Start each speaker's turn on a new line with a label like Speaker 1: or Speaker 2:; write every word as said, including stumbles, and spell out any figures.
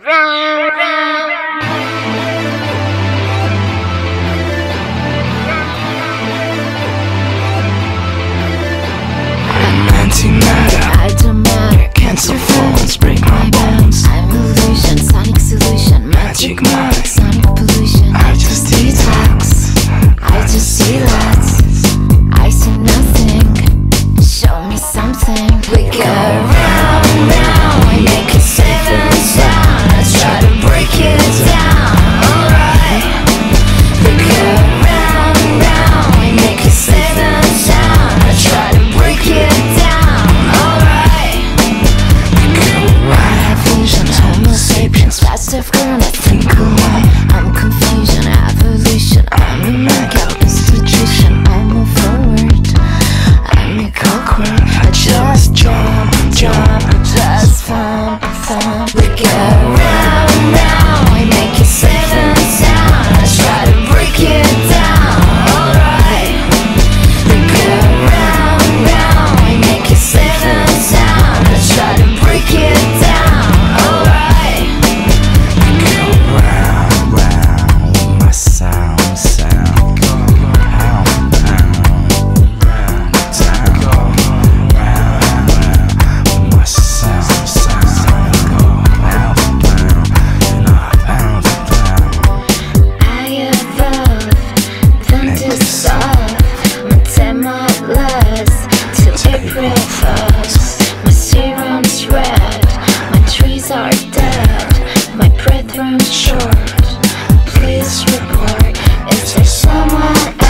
Speaker 1: round, round.
Speaker 2: I'm antimatter.
Speaker 1: I don't matter.
Speaker 2: Cancel phones, break my bones.
Speaker 1: I'm illusion, sonic solution,
Speaker 2: Magic mind.
Speaker 1: sonic pollution.
Speaker 2: I just detox.
Speaker 1: I just see lots. I see nothing. Show me something. We go round, round. We make it safe and sound. Let's try to break it down. Alright. We go round, round. We make it safe and sound. Let's try to break it down. Alright.
Speaker 2: We go right.
Speaker 1: Vision, Homo sapiens, fast of girl, I think alone. I'm confusion, evolution. I'm a knockout institution. I move forward. I'm a cockroach. I just jump, jump, just thump, thump. We go round, round. We make it safe and sound. Let's try to break it down. Alright. We go round, round. We make it safe and sound. Let's try to break it down. Alright.
Speaker 2: We go round, round with my sound, sound. Pound, pound, round, down. Round, round with my sound, sound. Go pound, pound, and I pound, pound.
Speaker 1: I evolve, then dissolve. My metabolized till April falls. My serum's red, my trees are dead. My breath runs short. Please report, is there someone